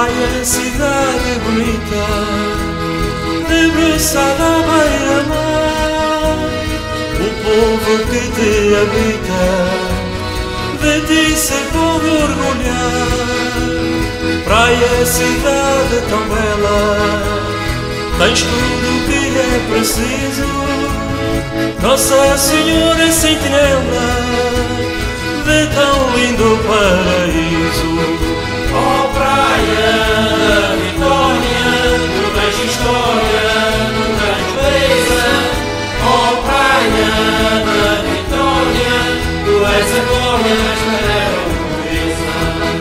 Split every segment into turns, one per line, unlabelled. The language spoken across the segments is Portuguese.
praia, cidade bonita, debruçada à beira-mar. O povo que te habita, de ti se pode orgulhar. Praia, cidade tão bela, tens tudo o que é preciso. Nossa Senhora Sentinela, de tão lindo paraíso.
Oh praia da Vitória, tu tens história, tu tens beleza. Oh praia da Vitória, tu és a glória desta terra portuguesa.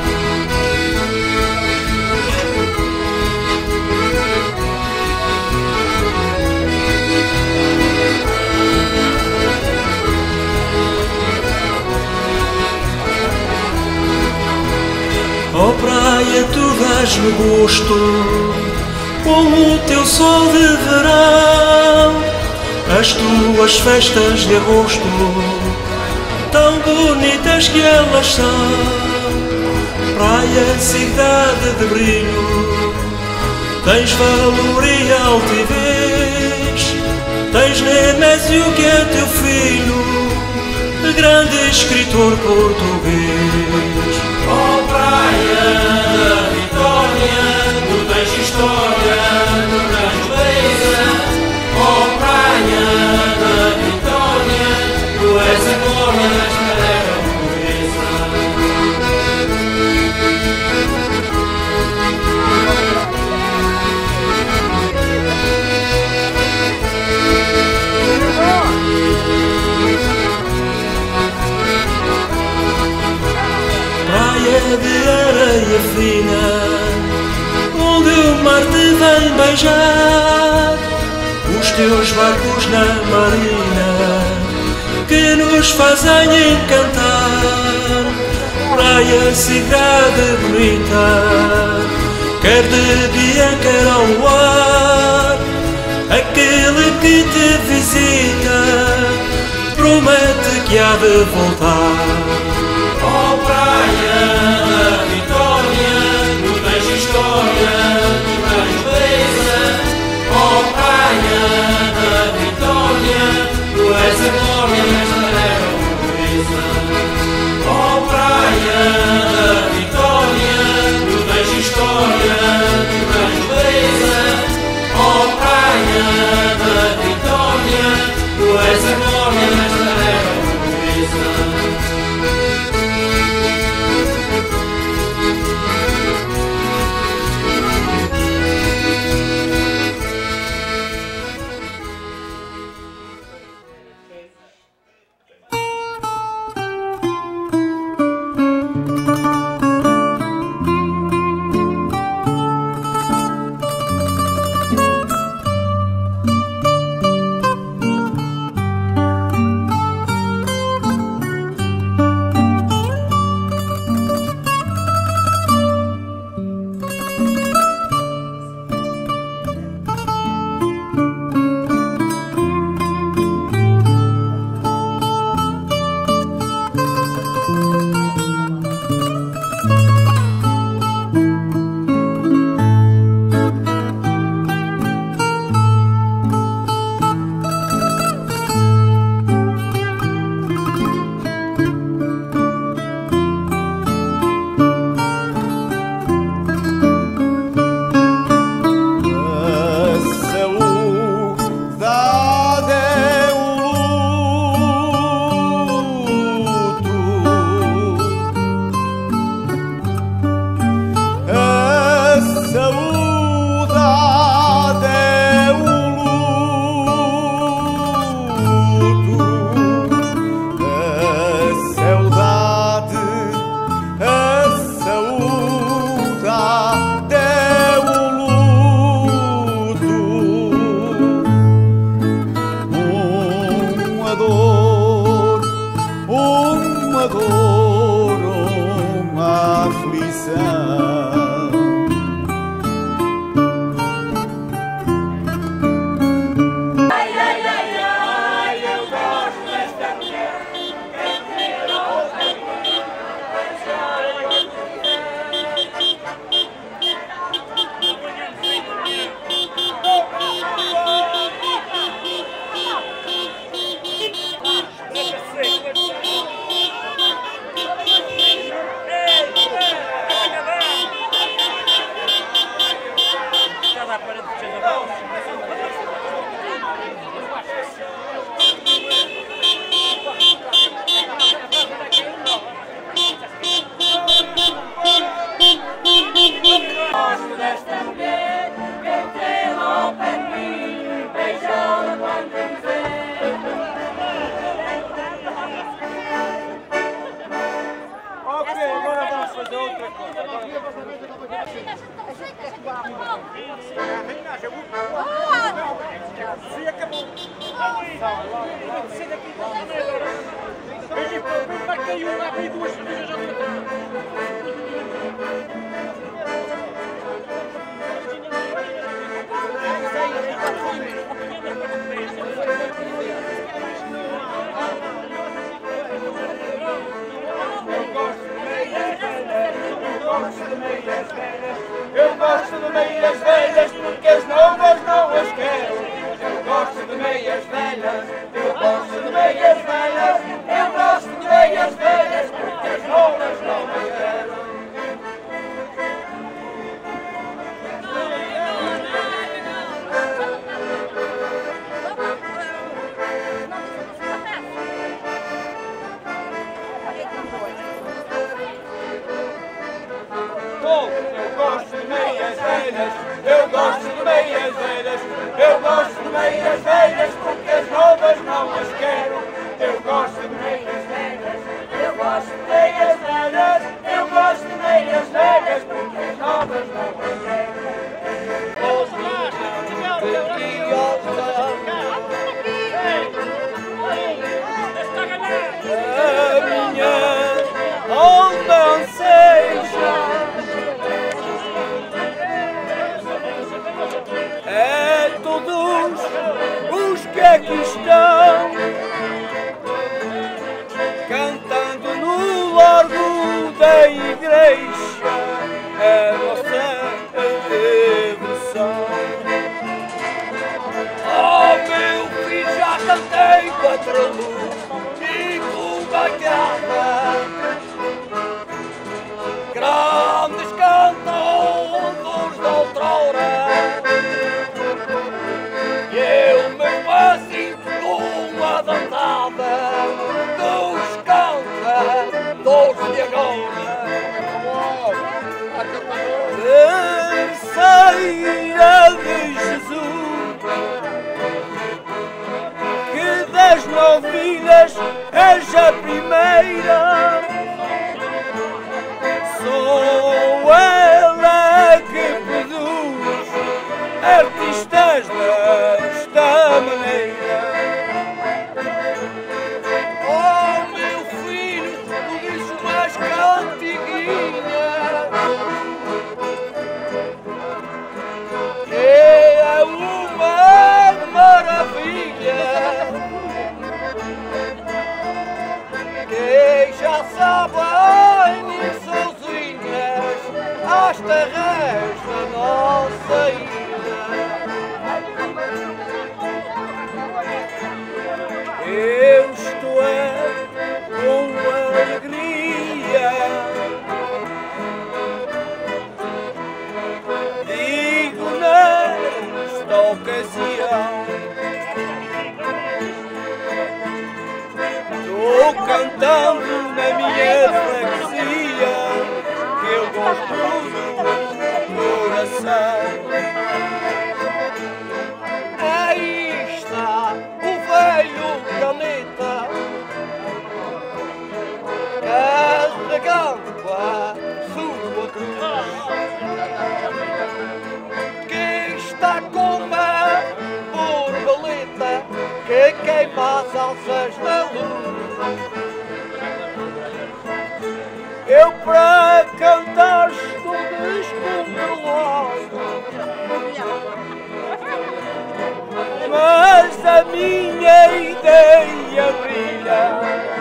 Oh praia, tu dás-me gosto, como o teu sol de verão, as tuas festas de agosto, tão bonitas que elas são. Praia, cidade de brilho, tens valor e altivez, tens Nemésio que é teu filho, grande escritor português.
Oh praia da Vitória, tu tens história, tu tens beleza. Oh praia da Vitória, tu és a glória desta terra portuguesa.
Praia de areia fina, onde o mar te vem beijar, os teus barcos na marina, que nos fazem encantar. Praia, cidade bonita, quer de dia, quer ao luar, aquele que te visita, promete que há de voltar.
Oh praia da Vitória, tu tens história, tu tens beleza. Oh praia da Vitória, tu és a glória desta terra portuguesa. Oh praia da Vitória, tu tens história, tu tens beleza. Oh praia da Vitória, tu és a glória desta terra portuguesa.
Eu gosto de meias velhas porque as novas não as quero. Eu gosto de meias velhas, eu gosto de meias velhas, eu gosto de meias velhas porque as novas não as quero. Eu gosto de meias velhas, eu gosto de meias velhas, eu gosto de meias velhas porque as novas não as quero. Eu gosto de meias velhas, eu gosto de meias velhas, eu gosto de meias velhas porque as novas não as quero. A minha alma seja é todos os que aqui estão cantando no largo da igreja a nossa devoção. Oh meu filho, já cantei quadrilho e cubacada, grandes cantores de outrora. Eu mesmo assim uma dançada dos cantadores de agora. Terceira de Jesus, que das novilhas és a primeira. Sou ela que produz artistas desta maneira. Oh meu filho, tu dizes mais cantiguinha, que é uma maravilha, que já sabem sozinhas as terras da nossa ilha. Eu estou com alegria, digo nesta ocasião, estou cantando na minha freguesia, que eu gosto do coração. Aí está o velho caneta, carregando a sua cruz, que está com uma borboleta que queima as alças da luz. Eu para cantar estou descontrolado, mas a minha ideia brilha.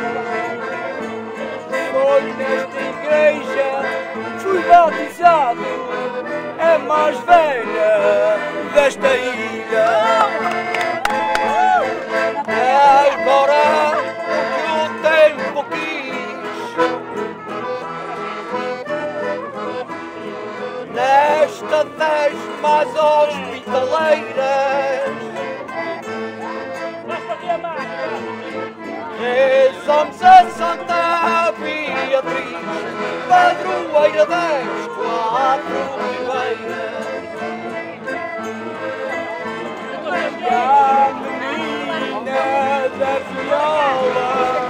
Foi nesta igreja, fui batizado, a mais velha desta ilha. Agora que o tempo quis, nesta das mais hospitaleiras, rezamos a Santa Beatriz, padroeira das 4 ribeiras. A menina da viola,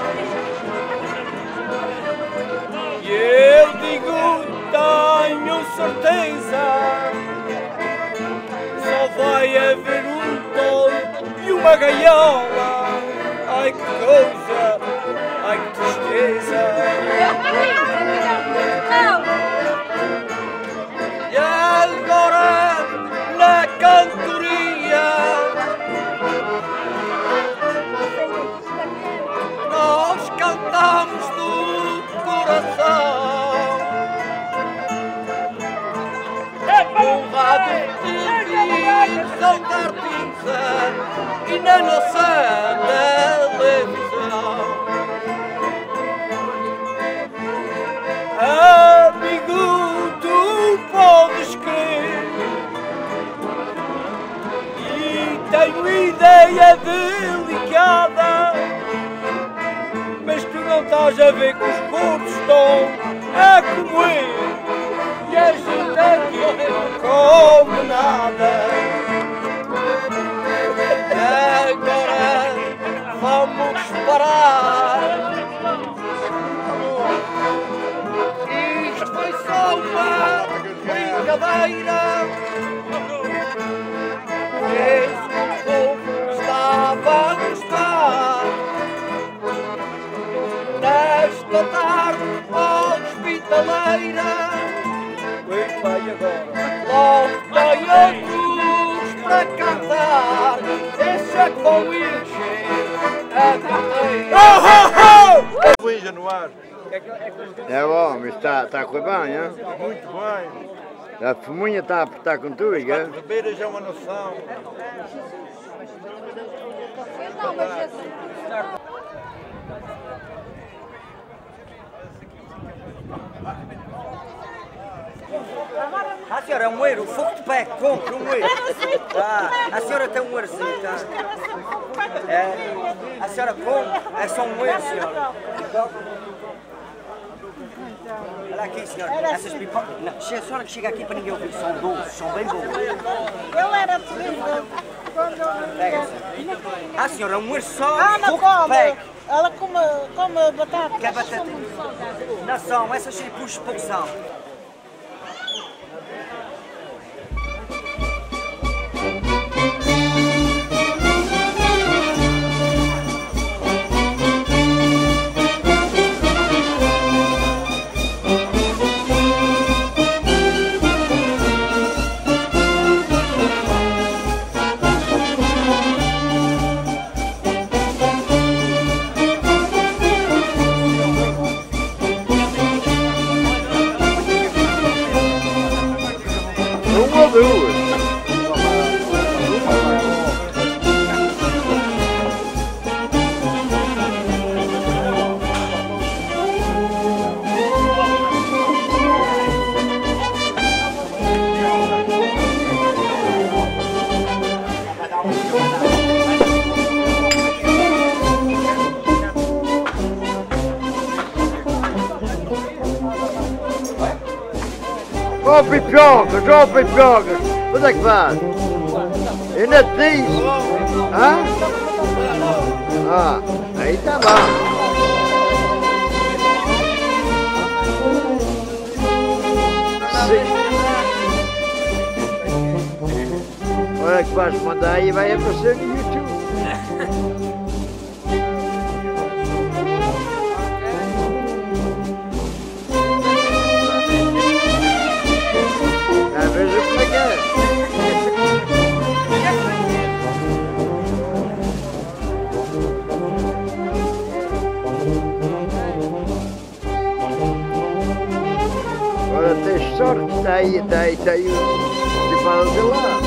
e eu digo, tenho certeza numa gaiola. Ai que coisa, ai que tristeza. E agora na cantoria nós cantamos do coração. Honrado de soltar pizza e na nossa televisão. Amigo, tu podes crer e tenho ideia delicada, mas tu não estás a ver que os gordos estão a comer e a gente aqui não come nada. Agora vamos parar. Isto foi só uma brincadeira. Esse povo estava a gostar. Nesta tarde hospitaleira, quem vai agora? Logo tem outros para cantar. Esse é que vão encher a carteira.
Feliz Januário.
É bom, mas está a correr bem, hein?
Muito bem.
A fumunha está a apertar com tudo, hein?
Beber já é uma noção.
A senhora é um moeiro, fogo de pé, compre um moeiro. A senhora tem um moeirozinho, tá? A senhora compra, é só um moeiro, senhora. Olha aqui, senhora, essas pipocas. Não, se a senhora que chega aqui para ninguém ouvir, são doces, são bem boas.
Eu era terrível quando...
Pega, senhora. A senhora é um moeiro só,
não
fogo de pé.
Ela come batata.
Quer batata? Não são, essas chiripuxas pouco são.
Ó pipocas, onde é que vai? Ainda te diz? Hã? Ah, aí tá bom. Sim. Olha que vais mandar aí, vai aparecer no YouTube. Veja como é que é. Agora tens sorte, está aí o principal de lá.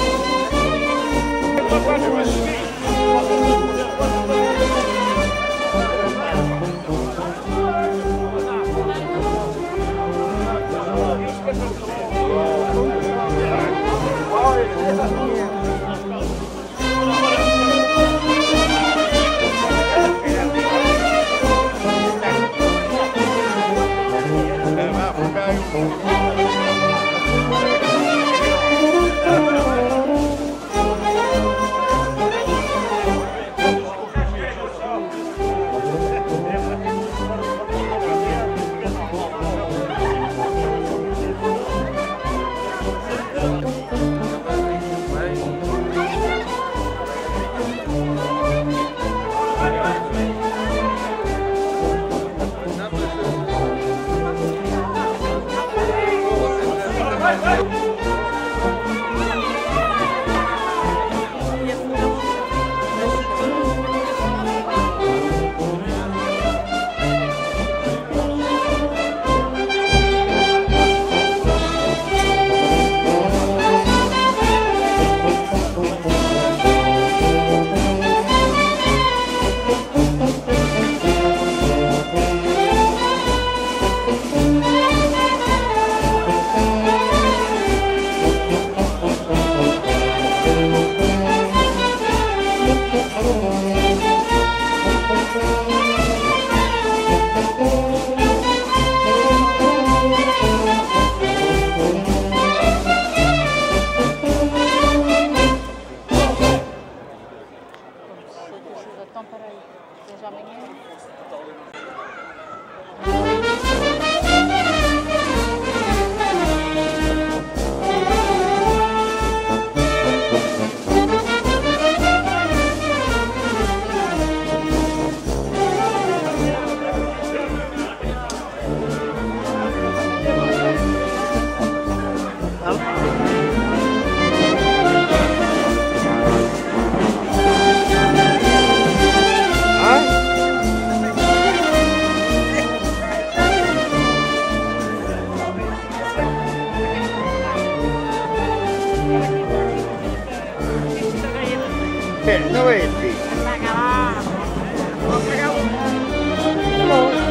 Não é, filho?
Paga lá. Vou pegar o...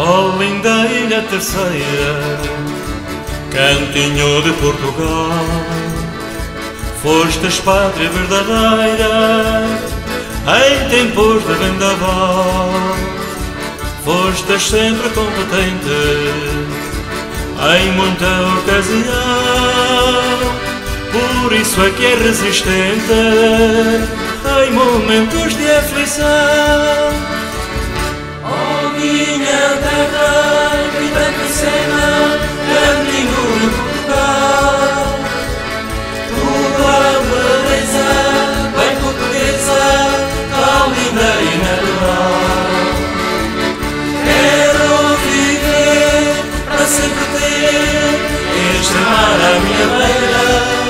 Oh, linda ilha terceira, cantinho de Portugal, fostes pátria verdadeira em tempos de vendaval. Fostes sempre competente em muita ocasião, por isso é que é resistente em momentos de aflição.
Oh, minha terra, vida crescena, caminho de Portugal, tua beleza, bem portuguesa, tão linda e natural. Quero viver para sempre ter este mar à minha beira.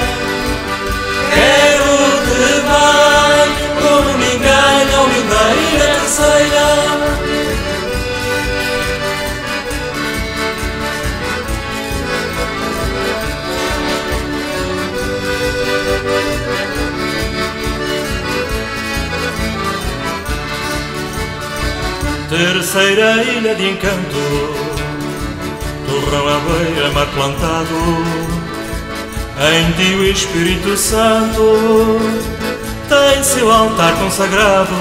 Quero-te bem como ninguém, oh linda ilha terceira.
Terceira ilha de encanto, torrão à beira, mar plantado, em ti o Espírito Santo tem seu altar consagrado.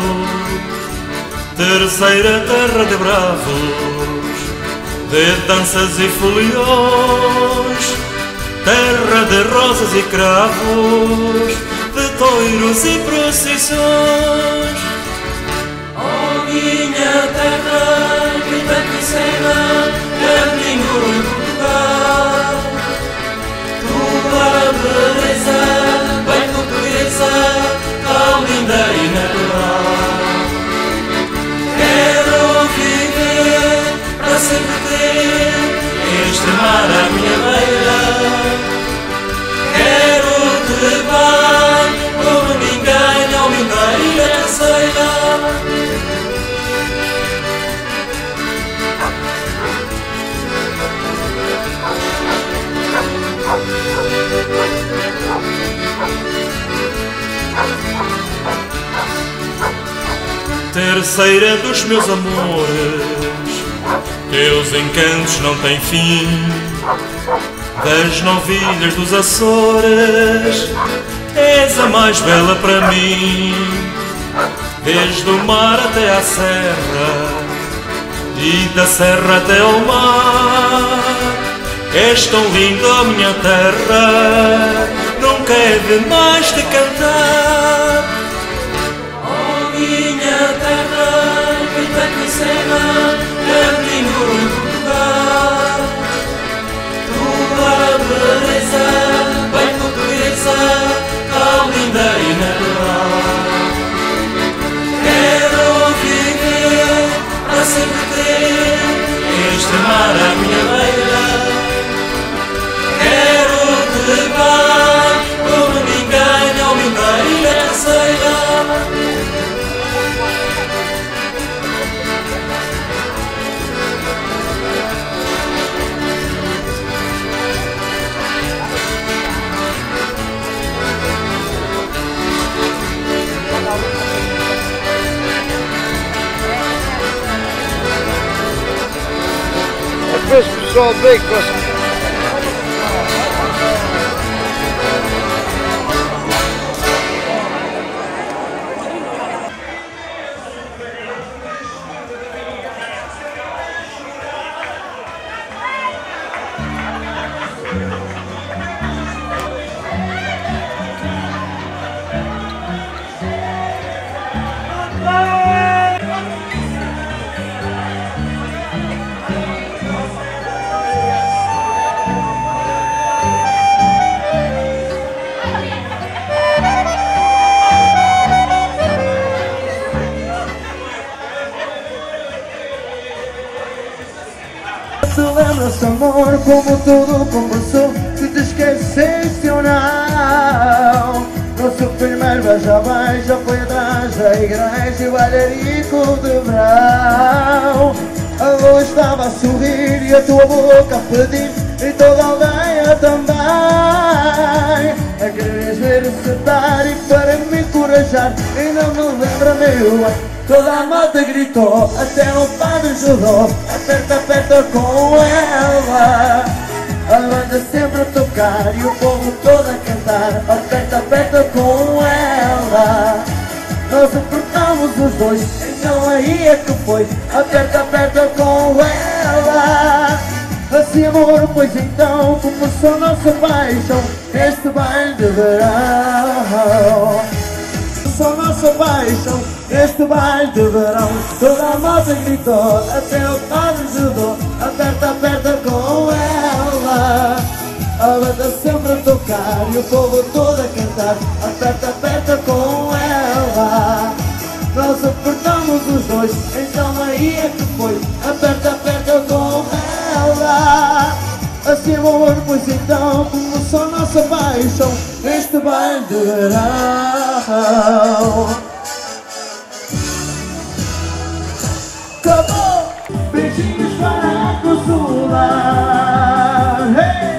Terceira terra de bravos, de danças e foliões, terra de rosas e cravos, de touros e procissões.
Minha terra, vida crescena, caminho de Portugal, tua beleza, bem portuguesa, tão linda e natural. Quero viver para sempre ter este mar à minha beira. Quero-te bem como ninguém, oh linda ilha terceira.
Terceira dos meus amores, teus encantos não têm fim. Das novilhas dos Açores, és a mais bela para mim. Desde o mar até à serra, e da serra até ao mar, és tão linda a minha terra, nunca é demais te cantar.
Minha terra, vida crescena, caminho de Portugal, tua beleza, bem portuguesa, tão linda e natural. Quero viver para sempre ter este mar à minha beira. Quero-te bem como ninguém, oh linda ilha terceira.
Depois o pessoal vem com as...
Lembra-se, amor, como tudo começou, se te esqueceste ou não. Nosso primeiro beija-beija foi atrás da igreja e o bailarico de verão. A luz estava a sorrir e a tua boca a pedir, e toda a aldeia ela também. A querer ver o cenário para me encorajar. E não me lembra meu ar. Toda a malta gritou, até o padre ajudou. Aperta, aperta com ela. A banda sempre a tocar e o povo todo a cantar. Aperta, aperta com ela. Nós apertamos os dois, então aí é que foi. Aperta, aperta com ela. Assim amor, pois então começou nossa paixão. Este baile de verão começou nossa paixão. Este baile de verão. Toda a malta gritou, até o padre ajudou. Aperta, aperta com ela. A banda sempre a tocar e o povo todo a cantar. Aperta, aperta com ela. Nós apertamos os dois, então aí é que foi. Aperta, aperta com ela. Assim amor, pois então começou nossa paixão. Este baile de verão. Acabou! Beijinhos para consolar. Hey!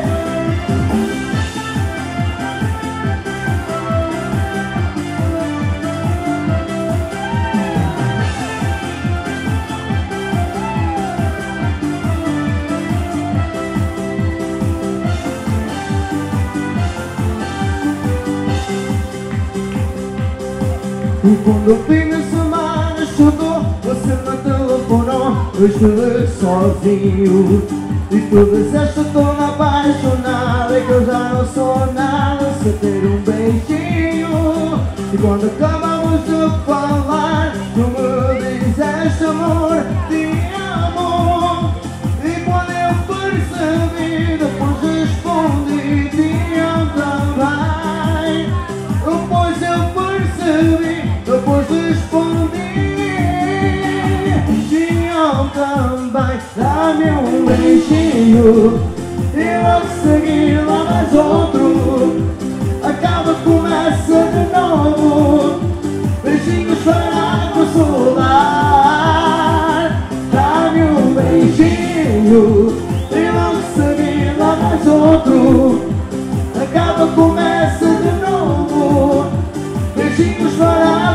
E quando o fim de semana chegou, você me telefonou. Eu estive sozinho e tu disseste toda apaixonada que eu já não sou nada sem ter um beijinho. E quando acabamos de falar, tu me disseste amor, te amo. E quando eu percebi, depois respondi, te amo também. Depois eu percebi, depois respondi, te amo também. Dá-me um beijinho e logo seguir lá mais outro. Acaba, começa de novo. Beijinhos para consolar. Dá-me um beijinho e logo seguir lá mais outro. Acaba, começa de novo. Beijinhos para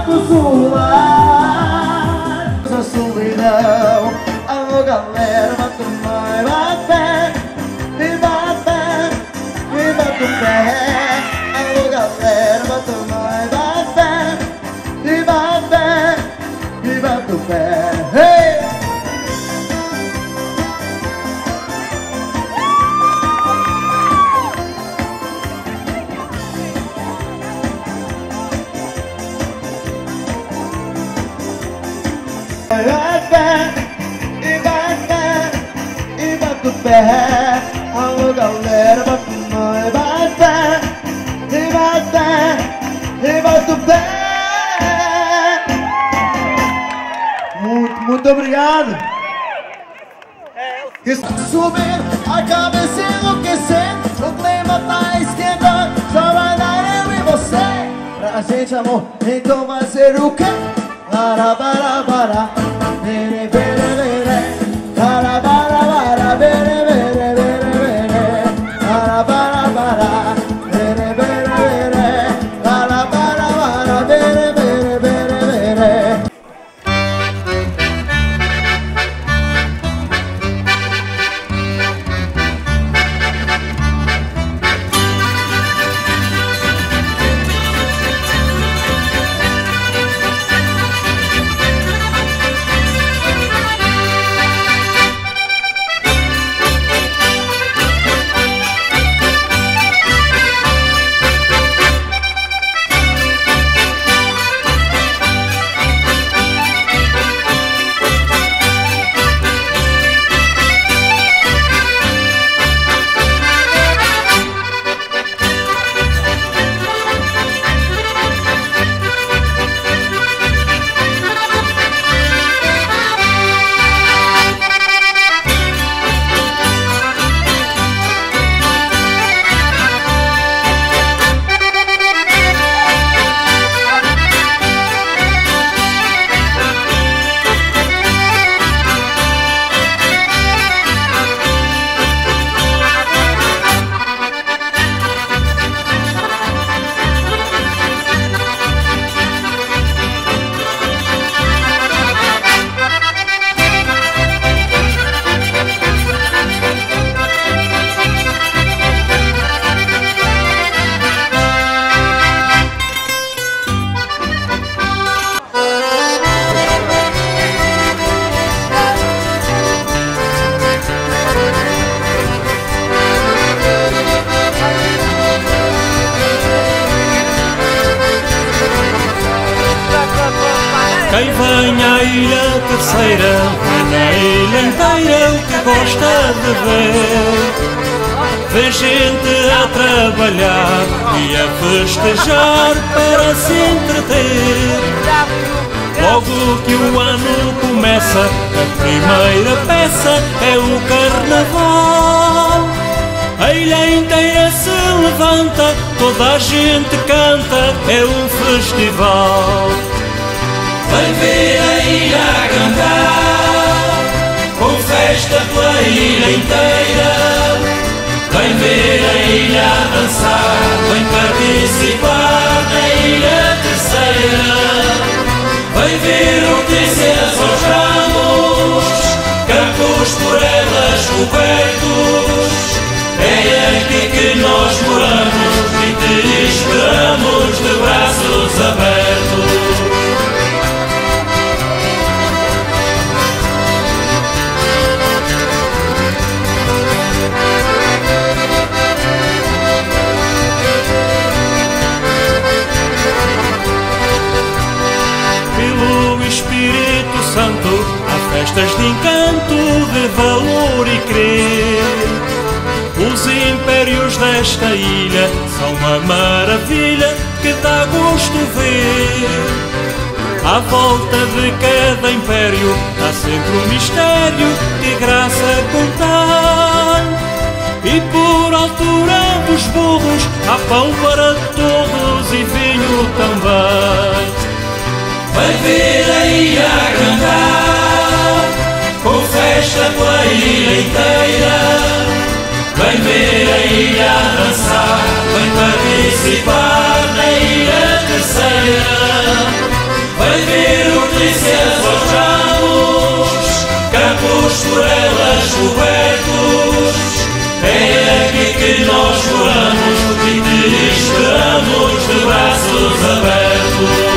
consolar. A solidão. Alô galera, bate o pé, bate, e bate, e bate o pé. Alô galera, bate o pé, bate, e bate, e bate o pé. Hey! E bate o pé. Alô galera, bate o pé, e bate, e bate o pé. Muito obrigado. Subir, a cabeça enlouquecendo, o clima tá esquentando, só vai dar eu e você. Pra gente amor, então vai ser o quê? Barabara, bere bere bere, barabara bere bere bere bere, barabara bere bere bere, barabara bere bere bere bere.
Quem vem à Ilha Terceira vê na ilha inteira o que gosta de ver. Vê gente a trabalhar e a festejar para se entreter. Logo que o ano começa, a primeira peça é o carnaval. A ilha inteira se levanta, toda a gente canta, é um festival.
Vem ver a ilha a cantar, com festa pela ilha inteira. Vem ver a ilha a dançar, vem participar na Ilha Terceira. Vem ver hortênsias aos ramos, campos por elas cobertos. É aqui que nós moramos e te esperamos de braços abertos.
Espírito Santo, há festas de encanto, de valor e crer. Os impérios desta ilha são uma maravilha que dá gosto ver. À volta de cada império há sempre um mistério que graça contar. E por altura dos burros há pão para todos e vinho também.
Vem ver a ilha a cantar, com festa pela ilha inteira. Vem ver a ilha a dançar, vem participar na Ilha Terceira. Vem ver hortênsias aos ramos, campos por elas cobertos. É aqui que nós moramos e te esperamos de braços abertos.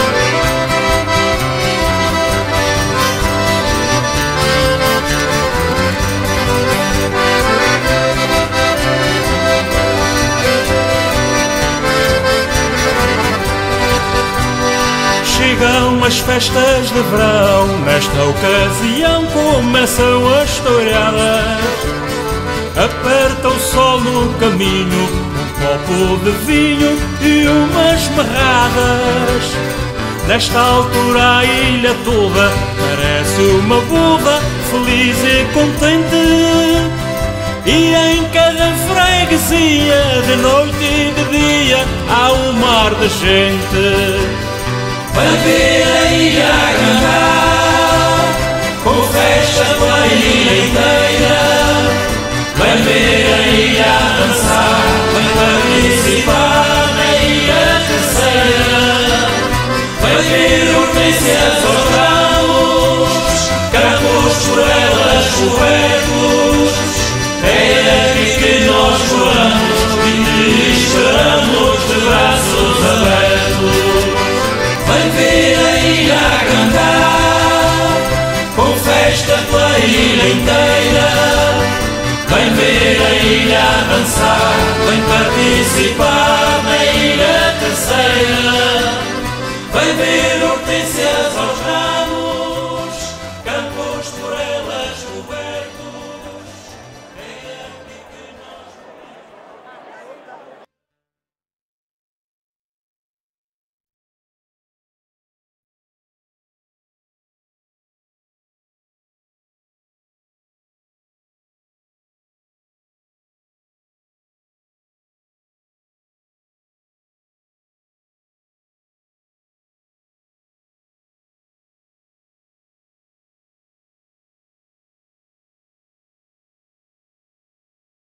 Chegam as festas de verão, nesta ocasião começam as touradas. Aperta o sol no caminho, um copo de vinho e umas merradas. Nesta altura a ilha toda parece uma boda, feliz e contente. E em cada freguesia, de noite e de dia, há um mar de gente.
Vem ver a ilha a cantar, com festa pela ilha inteira. Vem ver a ilha a dançar, vem participar na Ilha Terceira. Vem ver hortênsias aos ramos, campos por elas cobertos. É aqui que nós moramos e te esperamos de braços abertos. Vem ver a ilha a cantar, com festa pela ilha inteira. Vem ver a ilha a dançar, vem participar na Ilha